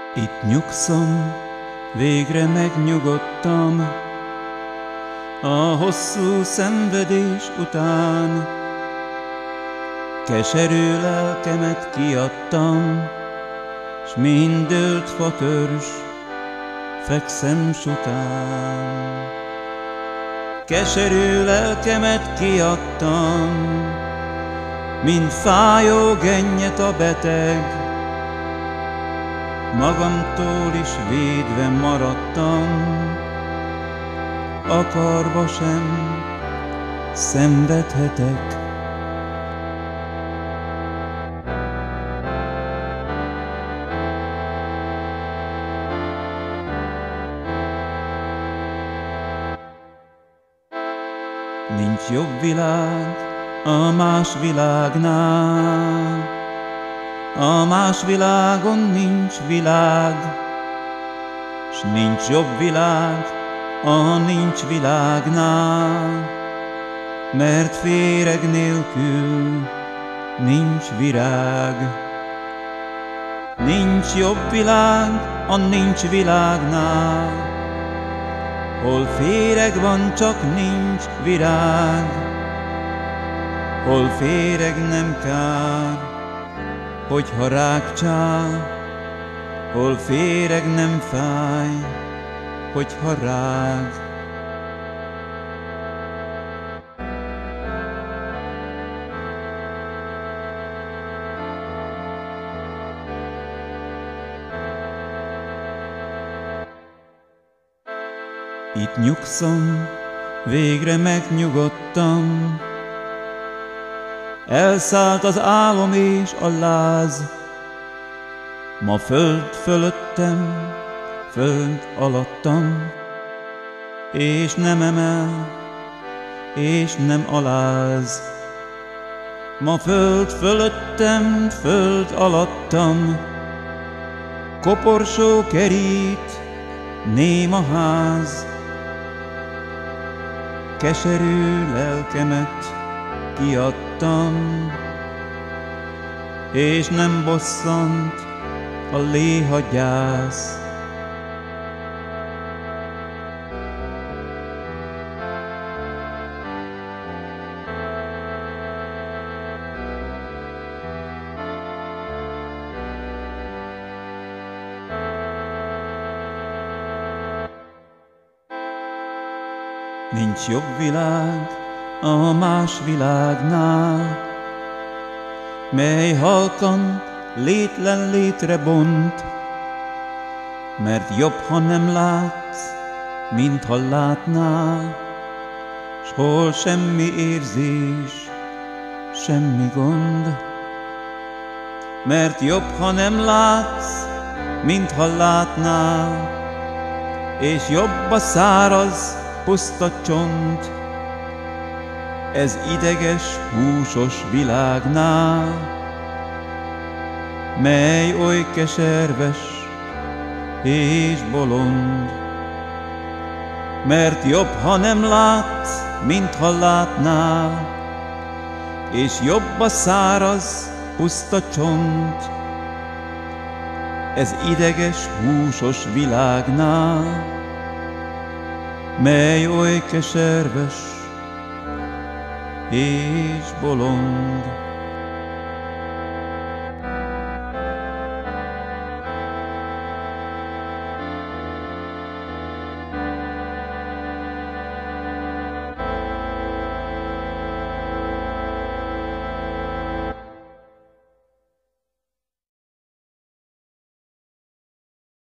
Itt nyugszom, végre megnyugodtam, a hosszú szenvedés után. Keserű lelkemet kiadtam, s mind dőlt fatörzs, fekszem sután. Keserű lelkemet kiadtam, mint fájó gennyet a beteg, magamtól is védve maradtam, akarva sem szenvedhetek. Nincs jobb világ a más világnál, a más világon nincs világ, s nincs jobb világ a nincs világnál, mert féreg nélkül nincs virág. Nincs jobb világ a nincs világnál, hol féreg van, csak nincs virág, hol féreg nem kár, hogyha rágcsál, hol féreg nem fáj, hogyha rág. Itt nyugszom, végre megnyugodtam, elszállt az álom és a láz. Ma föld fölöttem, föld alattam, és nem emel, és nem aláz. Ma föld fölöttem, föld alattam, koporsó kerít, néma ház. Keserű lelkemet kiadtam, és nem bosszant a léha gyász. Nincs jobb világ a más világnál, mely halkan létlen létre bont, mert jobb, ha nem látsz, mint ha látnál, s hol semmi érzés, semmi gond. Mert jobb, ha nem látsz, mint ha látnál, és jobb a száraz, puszta csont, ez ideges, húsos világnál, mely oly keserves és bolond. Mert jobb, ha nem látsz, mint ha látnál, és jobb a száraz, puszta csont, ez ideges, húsos világnál, mely oly keserves és bolond.